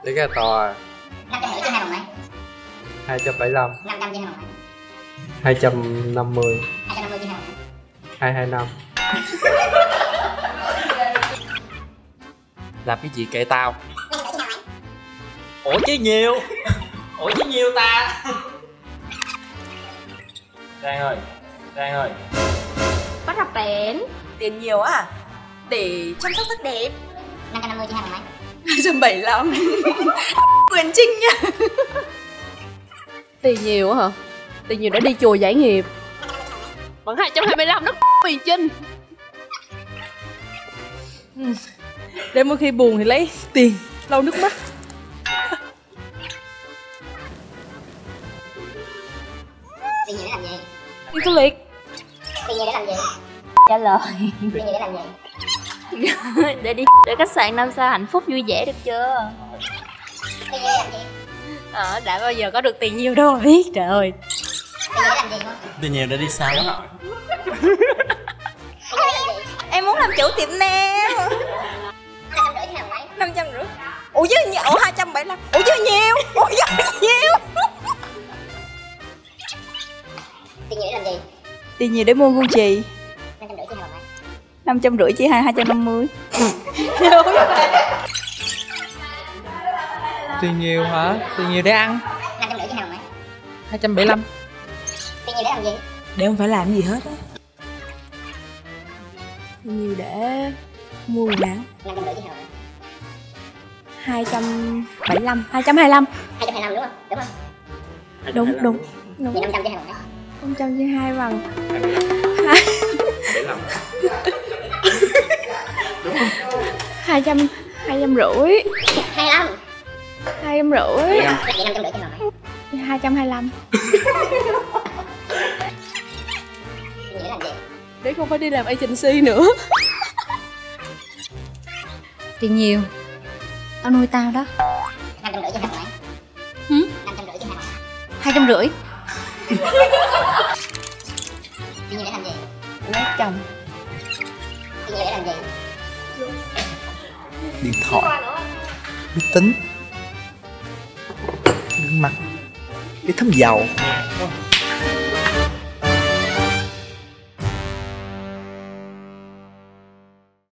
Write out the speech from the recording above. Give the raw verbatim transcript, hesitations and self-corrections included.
Tí cái to à. năm trăm rưỡi chia hai bằng mấy? hai trăm bảy mươi lăm. năm trăm chia hai bằng mấy? hai trăm năm mươi. hai trăm năm mươi chia hai bằng mấy? hai trăm hai mươi lăm. Làm cái gì kệ tao? Ủa chứ nhiều. Ủa chứ nhiều ta. Trang ơi, Trang ơi. Bắt gặp bén. Tiền nhiều à? Để chăm sóc sắc đẹp. năm trăm năm mươi chia hai bằng mấy? hai trăm bảy mươi lăm. Quyền Trinh nha. Tiền nhiều hả? Tiền nhiều đã đi chùa giải nghiệp. Bằng hai trăm hai mươi lăm đó Quyền Trinh. Để mỗi khi buồn thì lấy tiền lau nước mắt. Tiền nhiều để làm gì? Đi du lịch. Tiền nhiều để làm gì? Trả lời. Tiền nhiều để làm gì? Để đi để khách sạn năm sao hạnh phúc vui vẻ được chưa? Tiền nhiều để làm gì? Ờ, đã bao giờ có được tiền nhiều đâu mà biết, trời ơi. Tiền nhiều để làm gì không? Tiền nhiều để đi sao đó. Em muốn làm chủ tiệm nail. năm trăm rưỡi chia hai bằng mấy? năm trăm rưỡi. Ủa chứ nhiều. Ủa hai trăm bảy mươi lăm. Ủa chứ nhiều. Ủa chứ nhiều. Tiền nhiều để làm gì? Tiền nhiều để mua Gucci. năm trăm rưỡi chia hai bằng mấy? năm trăm rưỡi chia hai hai trăm năm mươi. Tiền nhiều hả? Tiền nhiều để ăn. năm trăm rưỡi chia hai bằng mấy? hai trăm bảy mươi lăm. Tiền nhiều để làm gì? Để không phải làm gì hết á. Nhiều để mua quần áo. năm trăm rưỡi chia hai bằng mấy? hai trăm bảy mươi lăm. hai trăm hai mươi lăm. hai trăm hai mươi lăm đúng không? Đúng không? Đúng đúng. Đúng. Vậy năm trăm chia hai bằng mấy? năm trăm chia hai bằng bảy mươi lăm. hai trăm hai trăm rưỡi. hai mươi lăm. Hai trăm rưỡi. Vậy năm trăm rưỡi chia hai bằng mấy? Hai trăm hai mươi lăm. Tiền nhiều để làm gì? Để không phải đi làm agency nữa. Tiền nhiều tao nuôi tao đó. năm trăm rưỡi chia hai bằng mấy? Hử? năm trăm rưỡi chia hai bằng mấy? Hai trăm rưỡi. Tiền nhiều để làm gì? Lấy chồng. Tiền nhiều để làm gì? Điện thoại. Máy tính. Nước mặt. Để thấm dầu.